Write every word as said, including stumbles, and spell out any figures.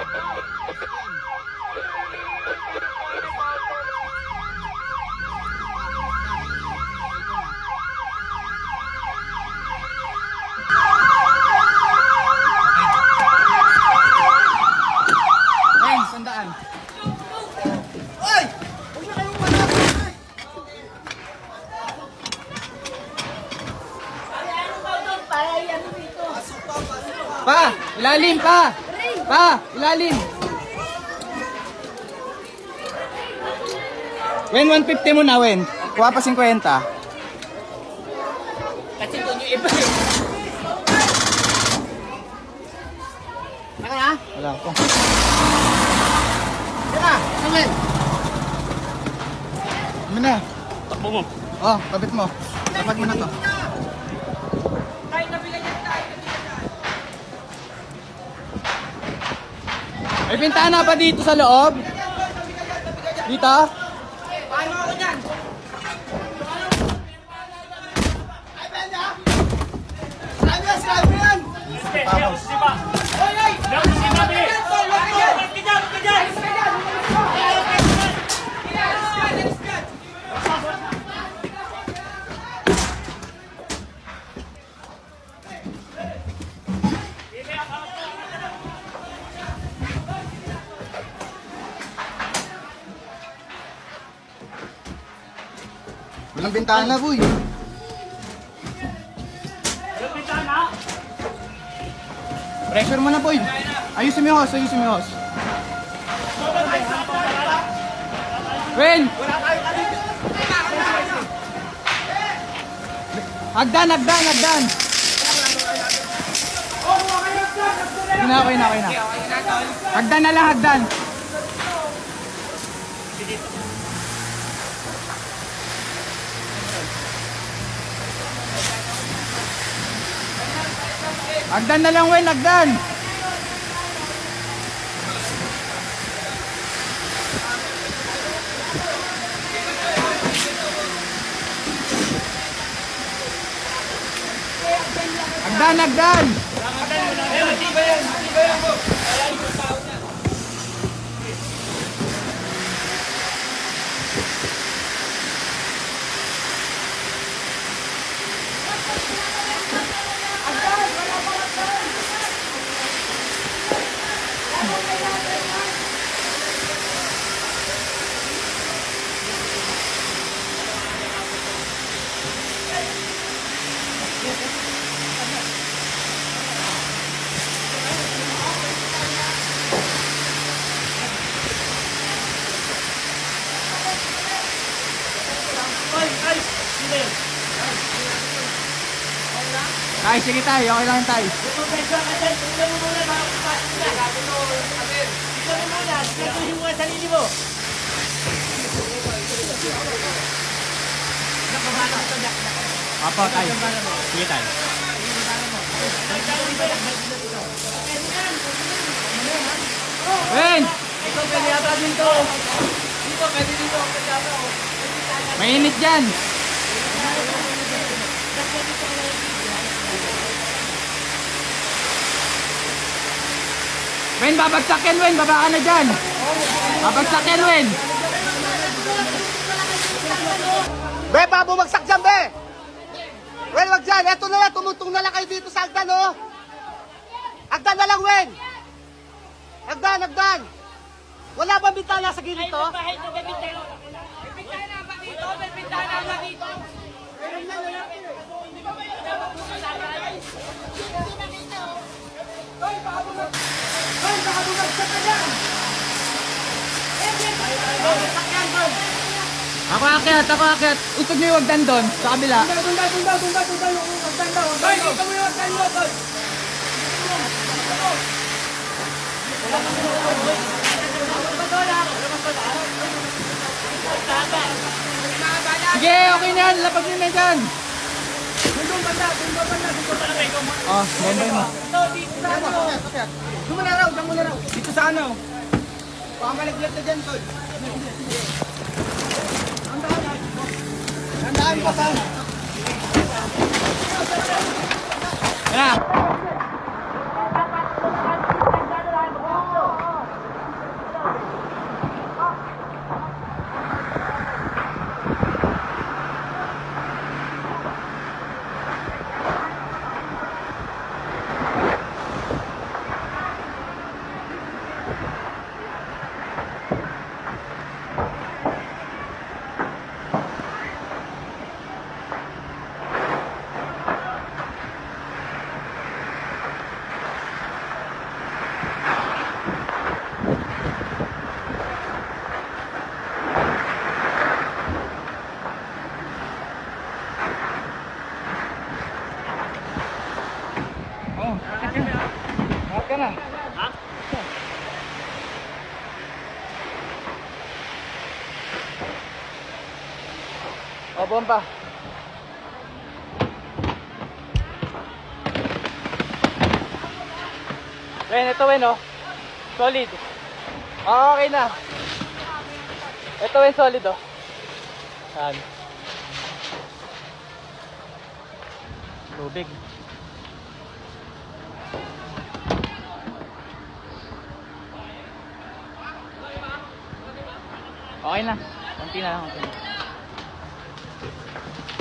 Pa, ilalim pa. Pa, ilalim. Wen, one fifty mo na, Wen. Kuha pa fifty. Kasi doon yung iba. Naka na? Wala ko. Naka, naman. Ano na? Takbo mo. Oh, kabit mo. Dapat mo na to. May bintana pa dito sa loob? Dito? Paano ako dyan? Ay, Benda! Sabi yan, sabi yan! Sipa! Hoy, hoy! Sipa, Sipa! Bakit ka dyan? Bakit ka dyan? Walang bintana, boy. Walang bintana? Pressure mo na, boy. Ayusin mo yung hose, ayusin mo yung hose. Wen! Hagdan, hagdan, hagdan! Okay na, okay na, okay na. Hagdan na lang, hagdan. Hagdan na lang, Wen, hagdan! Hagdan, hagdan! Tay, sige tay, okay lang tay. Apa tay? Sige tay. Wen! Ito pwede yata dito. Dito, pwede dito. Mainit dyan. Wen, babagsak yan, Wen. Baba ka na dyan. Babagsak yan, Wen. Be, baka bumagsak dyan, be! Wen, wag dyan. Eto na lang, tumutong na lang kayo dito sa hagdan, oh. Hagdan na lang, Wen. Hagdan, hagdan. Wala bang bintana sa gilid to? May bintana ba dito? May bintana ba dito? Hoy, baka bumagsak. Hoy, baka bumagsak ka dyan. Bumagsak yan, Boy. Ako akyat, ako akyat. Utog niyo yung wagdan doon, sa kabila. Tunda, tunda, tunda, tunda, tunda, yung hagdan daw. Hoy, dito mo yung hagdan mo, Boy. Sige, okay na yan. Lapag nyo na dyan. Dundong banda, dundong banda, dundong banda. Oh, ganda mo. Doon mo na raw, doon mo na raw. Dito sa ano? Pamaliglat na dyan, Tol. Tandaan pa sana. Yan na. na. Ha? O, bomba. Wen, ito Wen, oh. Solid. Oh, okay na. Ito Wen, solid, oh. Saan? Tubig. Okay na. Konti na lang, konti na.